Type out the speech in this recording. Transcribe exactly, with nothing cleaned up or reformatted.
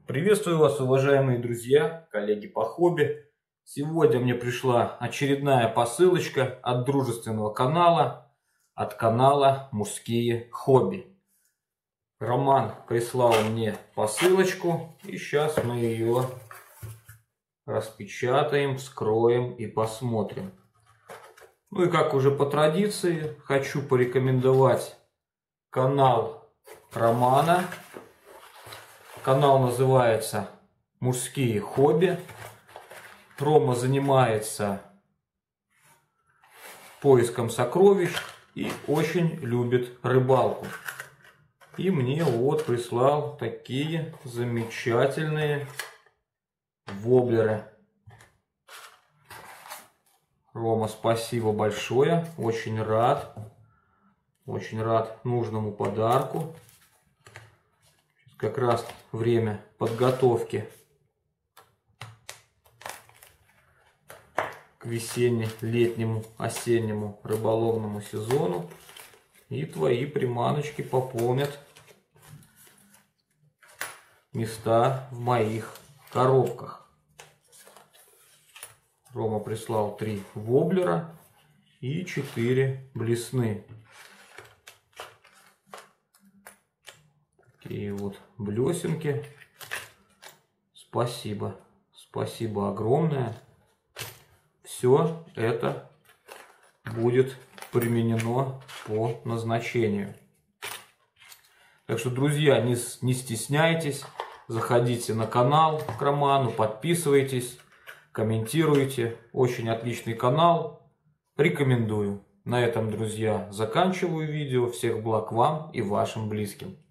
Приветствую вас, уважаемые друзья, коллеги по хобби. Сегодня мне пришла очередная посылочка от дружественного канала, от канала «Мужские хобби». Роман прислал мне посылочку, и сейчас мы ее распечатаем, вскроем и посмотрим. Ну и как уже по традиции, хочу порекомендовать канал Романа. Канал называется «Мужские хобби». Рома занимается поиском сокровищ и очень любит рыбалку. И мне вот прислал такие замечательные воблеры. Рома, спасибо большое. Очень рад. Очень рад нужному подарку. Как раз время подготовки к весенне-летнему, осеннему рыболовному сезону. И твои приманочки пополнят места в моих коробках. Рома прислал три воблера и четыре блесны. Такие вот блесенки. Спасибо. Спасибо огромное. Все это будет применено по назначению. Так что, друзья, не, не стесняйтесь. Заходите на канал к Роману, подписывайтесь, комментируйте. Очень отличный канал. Рекомендую. На этом, друзья, заканчиваю видео. Всех благ вам и вашим близким.